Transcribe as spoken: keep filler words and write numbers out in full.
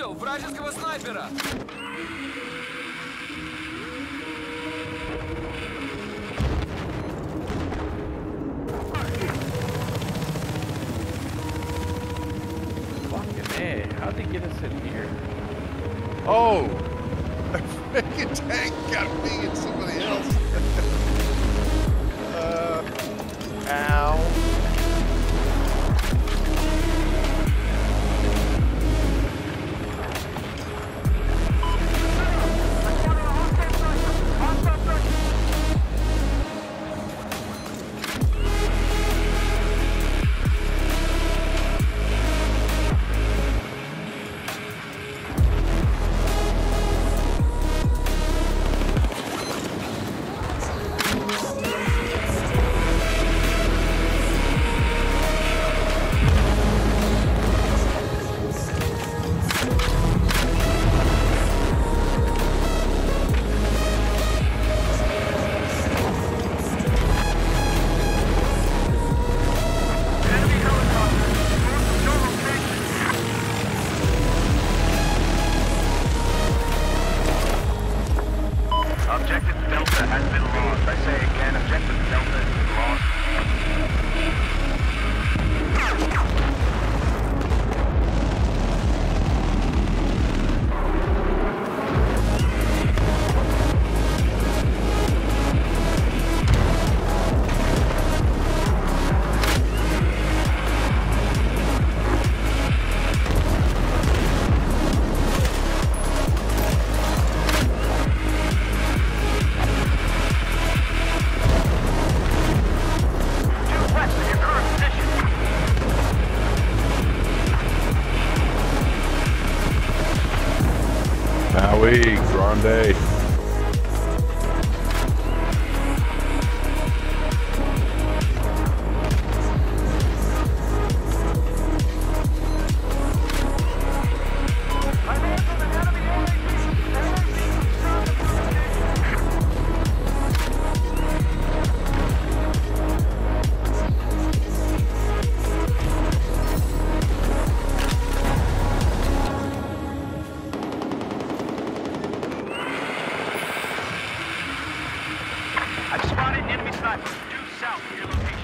Видел вражеского снайпера! Fucking A. How'd they get us in here? Oh! A freaking tank got me and somebody else. uh, ow. Objective Delta has been lost. I say again, Objective Delta has been lost. Maui, Grande. I've spotted enemy snipers due south of your location.